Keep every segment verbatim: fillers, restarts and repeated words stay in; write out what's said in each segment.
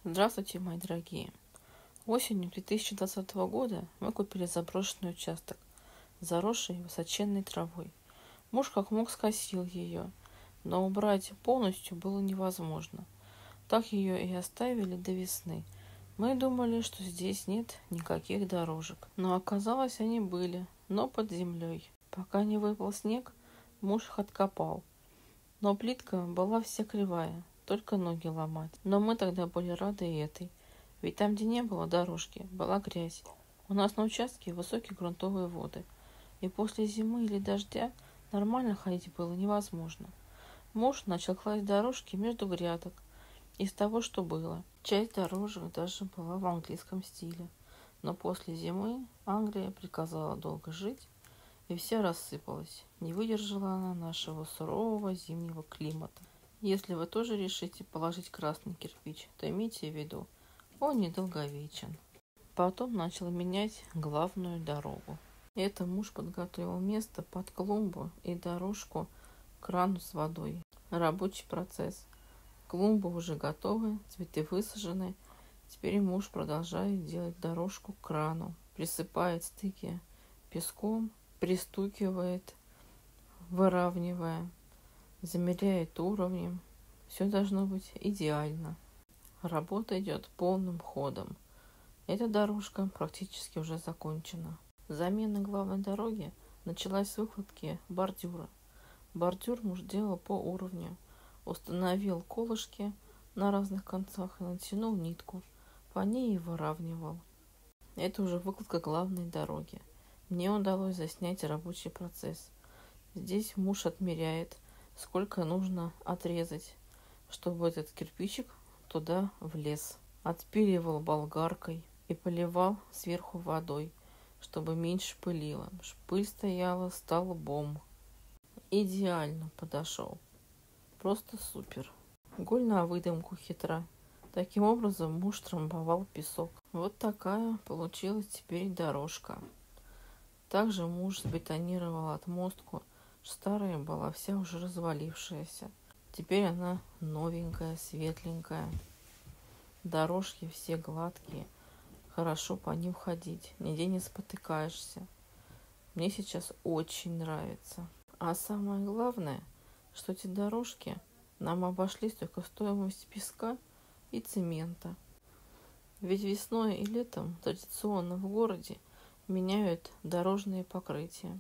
Здравствуйте, мои дорогие! Осенью две тысячи двадцатого года мы купили заброшенный участок, заросший высоченной травой. Муж как мог скосил ее, но убрать полностью было невозможно. Так ее и оставили до весны. Мы думали, что здесь нет никаких дорожек, но оказалось, они были, но под землей. Пока не выпал снег, муж их откопал, но плитка была вся кривая, только ноги ломать. Но мы тогда были рады и этой. Ведь там, где не было дорожки, была грязь. У нас на участке высокие грунтовые воды. И после зимы или дождя нормально ходить было невозможно. Муж начал класть дорожки между грядок. Из того, что было. Часть дорожек даже была в английском стиле. Но после зимы Англия приказала долго жить, и вся рассыпалась. Не выдержала она нашего сурового зимнего климата. Если вы тоже решите положить красный кирпич, то имейте в виду, он недолговечен. Потом начал менять главную дорогу. Это муж подготовил место под клумбу и дорожку к крану с водой. Рабочий процесс. Клумбы уже готовы, цветы высажены. Теперь муж продолжает делать дорожку к крану. Присыпает стыки песком, пристукивает, выравнивая, замеряет уровнем. Все должно быть идеально. Работа идет полным ходом. Эта дорожка практически уже закончена. Замена главной дороги началась с выкладки бордюра. Бордюр муж делал по уровню. Установил колышки на разных концах и натянул нитку. По ней и выравнивал. Это уже выкладка главной дороги. Мне удалось заснять рабочий процесс. Здесь муж отмеряет, сколько нужно отрезать, чтобы этот кирпичик туда влез. Отпиливал болгаркой и поливал сверху водой, чтобы меньше пылило. Пыль стояла столбом. Идеально подошел. Просто супер. Голь на выдумку хитра. Таким образом муж трамбовал песок. Вот такая получилась теперь дорожка. Также муж сбетонировал отмостку. Старая была вся уже развалившаяся. Теперь она новенькая, светленькая. Дорожки все гладкие. Хорошо по ним ходить. Нигде не спотыкаешься. Мне сейчас очень нравится. А самое главное, что эти дорожки нам обошлись только стоимость песка и цемента. Ведь весной и летом традиционно в городе меняют дорожные покрытия.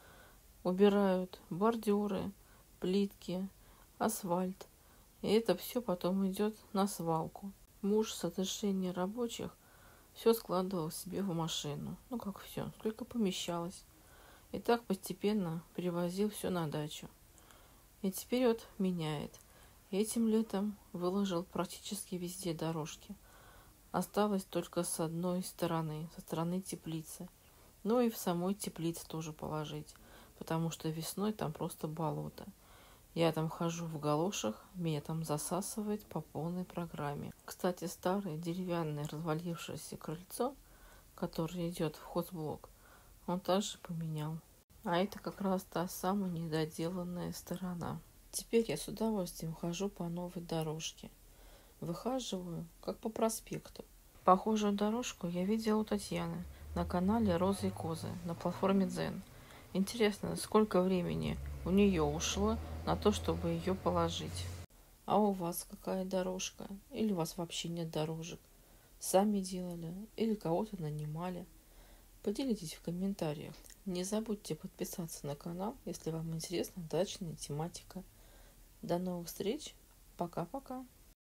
Убирают бордюры, плитки, асфальт. И это все потом идет на свалку. Муж с разрешения рабочих все складывал себе в машину. Ну как все, сколько помещалось. И так постепенно перевозил все на дачу. И теперь вот меняет. Этим летом выложил практически везде дорожки. Осталось только с одной стороны, со стороны теплицы. Ну и в самой теплице тоже положить, потому что весной там просто болото. Я там хожу в галошах, меня там засасывает по полной программе. Кстати, старое деревянное развалившееся крыльцо, которое идет в хозблок, он также поменял. А это как раз та самая недоделанная сторона. Теперь я с удовольствием хожу по новой дорожке. Выхаживаю, как по проспекту. Похожую дорожку я видела у Татьяны на канале «Розы и козы» на платформе Дзен. Интересно, сколько времени у нее ушло на то, чтобы ее положить. А у вас какая дорожка? Или у вас вообще нет дорожек? Сами делали? Или кого-то нанимали? Поделитесь в комментариях. Не забудьте подписаться на канал, если вам интересна дачная тематика. До новых встреч. Пока-пока.